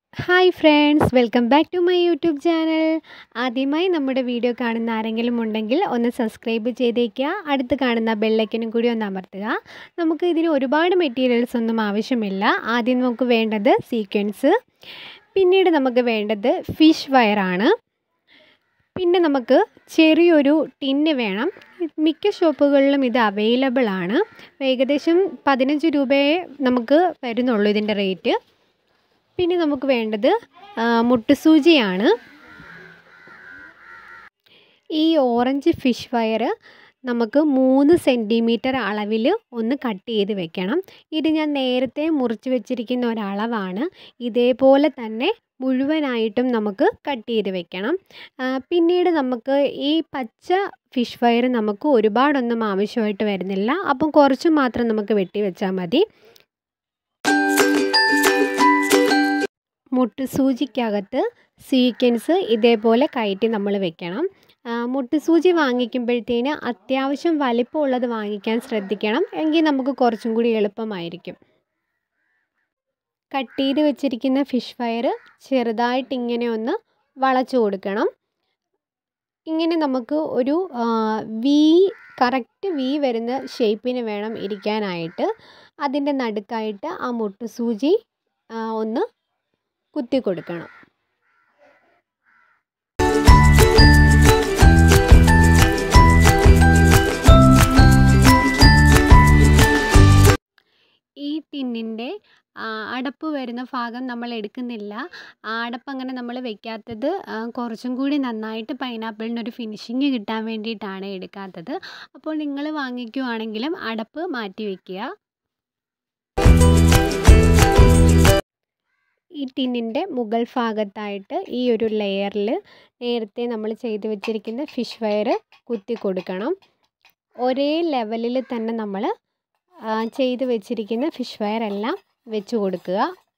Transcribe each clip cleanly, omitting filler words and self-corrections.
Hi friends, welcome back to my YouTube channel. ആദ്യമായി നമ്മുടെ video കാണുന്ന ആരെങ്കിലും ഉണ്ടെങ്കിൽ ഒന്ന് സബ്സ്ക്രൈബ് ചെയ്തേക്കുക. അടുത്ത് കാണുന്ന ബെല്ലൈക്കനും കൂടി ഒന്ന് അമർത്തുക. നമുക്ക് ഇതിന് ഒരുപാട് മെറ്റീരിയൽസ് ഒന്നും ആവശ്യമില്ല. ആദ്യം നമുക്ക് വേണ്ടത് സീക്വൻസ്, പിന്നീട് നമുക്ക് വേണ്ടത് ഫിഷ് വയറാണ്. പിന്നെ നമുക്ക് ചെറിയൊരു ടിന്ന് വേണം. മിക്ക ഷോപ്പുകളിലും ഇത് അവൈലബിൾ ആണ്. ഏകദേശം 15 രൂപയെ നമുക്ക് വരുന്നുള്ളൂ ഇതിൻ്റെ റേറ്റ്. പിന്നെ നമുക്ക് വേണ്ടത് മുട്ടുസൂചിയാണ്. ഈ ഓറഞ്ച് ഫിഷ് വയർ നമുക്ക് 3 സെൻറ്റിമീറ്റർ അളവിൽ ഒന്ന് കട്ട് ചെയ്ത് വെക്കണം. ഇത് ഞാൻ നേരത്തെ മുറിച്ച് വെച്ചിരിക്കുന്ന ഒരളവാണ്. ഇതേപോലെ തന്നെ മുഴുവനായിട്ടും നമുക്ക് കട്ട് ചെയ്ത് വെക്കണം. പിന്നീട് നമുക്ക് ഈ പച്ച ഫിഷ് വയർ നമുക്ക് ഒരുപാടൊന്നും ആവശ്യമായിട്ട് വരുന്നില്ല. അപ്പം കുറച്ച് മാത്രം നമുക്ക് വെട്ടി വെച്ചാൽ മതി. മുട്ടുസൂചിക്കകത്ത് സീക്വൻസ് ഇതേപോലെ കയറ്റി നമ്മൾ വെക്കണം. മുട്ടുസൂചി വാങ്ങിക്കുമ്പോഴത്തേന് അത്യാവശ്യം വലിപ്പമുള്ളത് വാങ്ങിക്കാൻ ശ്രദ്ധിക്കണം. എങ്കിൽ നമുക്ക് കുറച്ചും കൂടി എളുപ്പമായിരിക്കും. കട്ട് ചെയ്ത് വെച്ചിരിക്കുന്ന ഫിഷ് വയർ ചെറുതായിട്ട് ഇങ്ങനെ ഒന്ന് വളച്ചു കൊടുക്കണം. ഇങ്ങനെ നമുക്ക് ഒരു കറക്റ്റ് വി വരുന്ന ഷേപ്പിന് വേണം ഇരിക്കാനായിട്ട്. അതിൻ്റെ നടുക്കായിട്ട് ആ മുട്ടുസൂചി ഒന്ന് കുത്തി കൊടുക്കണം. ഈ ടിന്നിൻ്റെ അടപ്പ് വരുന്ന ഭാഗം നമ്മൾ എടുക്കുന്നില്ല. ആ അടപ്പ് അങ്ങനെ നമ്മൾ വെക്കാത്തത് കുറച്ചും കൂടി നന്നായിട്ട് പൈനാപ്പിളിനൊരു ഫിനിഷിങ് കിട്ടാൻ വേണ്ടിയിട്ടാണ് എടുക്കാത്തത്. അപ്പോൾ നിങ്ങൾ വാങ്ങിക്കുവാണെങ്കിലും അടപ്പ് മാറ്റി വയ്ക്കുക. ഈ ടിന്നിൻ്റെ മുകൾ ഭാഗത്തായിട്ട് ഈ ഒരു ലെയറിൽ നേരത്തെ നമ്മൾ ചെയ്ത് വെച്ചിരിക്കുന്ന ഫിഷ് വയർ കുത്തി കൊടുക്കണം. ഒരേ ലെവലിൽ തന്നെ നമ്മൾ ചെയ്ത് വെച്ചിരിക്കുന്ന ഫിഷ് വയർ എല്ലാം വെച്ച് കൊടുക്കുക.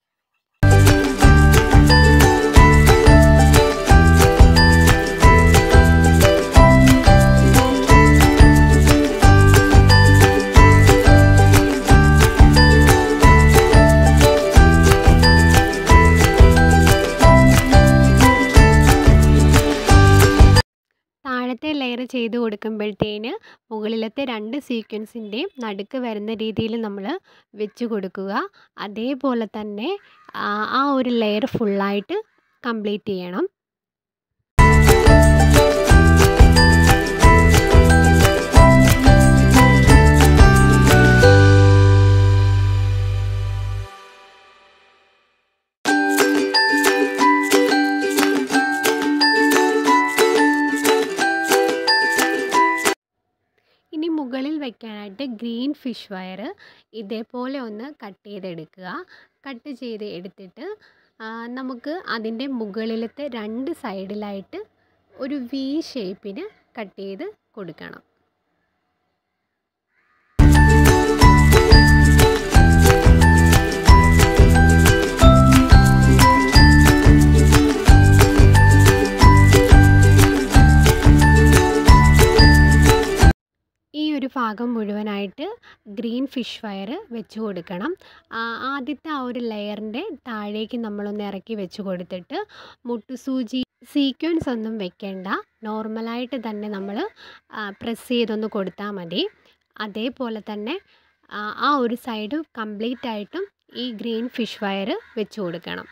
താഴത്തെ ലെയർ ചെയ്ത് കൊടുക്കുമ്പോഴത്തേന് മുകളിലത്തെ 2 സീക്വൻസിൻ്റെയും നടുക്ക് വരുന്ന രീതിയിൽ നമ്മൾ വെച്ച് കൊടുക്കുക. അതേപോലെ തന്നെ ആ ഒരു ലെയർ ഫുള്ളായിട്ട് കംപ്ലീറ്റ് ചെയ്യണം. ഇനി മുകളിൽ വയ്ക്കാനായിട്ട് ഗ്രീൻ ഫിഷ് വയർ ഇതേപോലെ ഒന്ന് കട്ട് ചെയ്തെടുക്കുക. കട്ട് ചെയ്ത് എടുത്തിട്ട് നമുക്ക് അതിൻ്റെ മുകളിലത്തെ 2 സൈഡിലായിട്ട് ഒരു വി ഷേപ്പിന് കട്ട് ചെയ്ത് കൊടുക്കണം. ഈ ഒരു ഭാഗം മുഴുവനായിട്ട് ഗ്രീൻ ഫിഷ് വയർ വെച്ച് കൊടുക്കണം. ആദ്യത്തെ ആ ഒരു ലെയറിൻ്റെ താഴേക്ക് നമ്മളൊന്ന് ഇറക്കി വെച്ച് കൊടുത്തിട്ട് മുട്ടുസൂചി സീക്വൻസ് ഒന്നും വെക്കേണ്ട, നോർമലായിട്ട് തന്നെ നമ്മൾ പ്രസ് ചെയ്തൊന്ന് കൊടുത്താൽ മതി. അതേപോലെ തന്നെ ആ ഒരു സൈഡ് കംപ്ലീറ്റ് ആയിട്ടും ഈ ഗ്രീൻ ഫിഷ് വയർ വെച്ച് കൊടുക്കണം.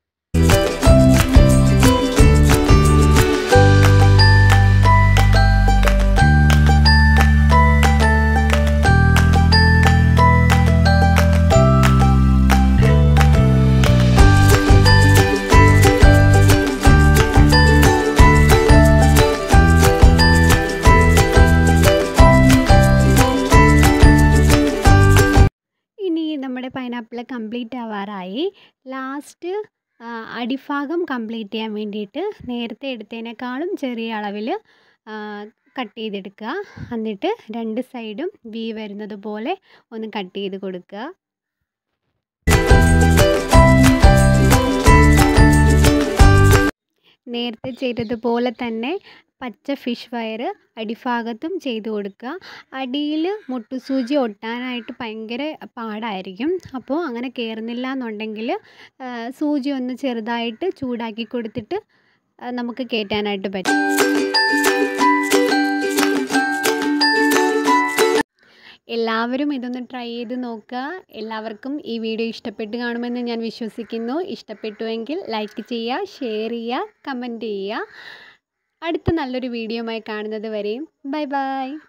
നമ്മുടെ പൈനാപ്പിൾ കംപ്ലീറ്റ് ആവാറായി. ലാസ്റ്റ് അടിഭാഗം കംപ്ലീറ്റ് ചെയ്യാൻ വേണ്ടിയിട്ട് നേരത്തെ എടുത്തതിനേക്കാളും ചെറിയ അളവിൽ കട്ട് ചെയ്തെടുക്കുക. എന്നിട്ട് 2 സൈഡും വി വരുന്നത് പോലെ ഒന്ന് കട്ട് ചെയ്ത് കൊടുക്കുക. നേരത്തെ ചെയ്തതുപോലെ തന്നെ പച്ച ഫിഷ് വയർ അടിഭാഗത്തും ചെയ്ത് കൊടുക്കുക. അടിയിൽ മുട്ടുസൂചി ഒട്ടാനായിട്ട് ഭയങ്കര പാടായിരിക്കും. അപ്പോൾ അങ്ങനെ കയറുന്നില്ല എന്നുണ്ടെങ്കിൽ സൂചി ഒന്ന് ചെറുതായിട്ട് ചൂടാക്കി കൊടുത്തിട്ട് നമുക്ക് കയറ്റാനായിട്ട് പറ്റും. എല്ലാവരും ഇതൊന്ന് ട്രൈ ചെയ്ത് നോക്കുക. എല്ലാവർക്കും ഈ വീഡിയോ ഇഷ്ടപ്പെട്ട് കാണുമെന്ന് ഞാൻ വിശ്വസിക്കുന്നു. ഇഷ്ടപ്പെട്ടുവെങ്കിൽ ലൈക്ക് ചെയ്യുക, ഷെയർ ചെയ്യുക, കമൻറ്റ് ചെയ്യുക. അടുത്ത നല്ലൊരു വീഡിയോയുമായി കാണുന്നത് വരെയും ബൈ ബൈ.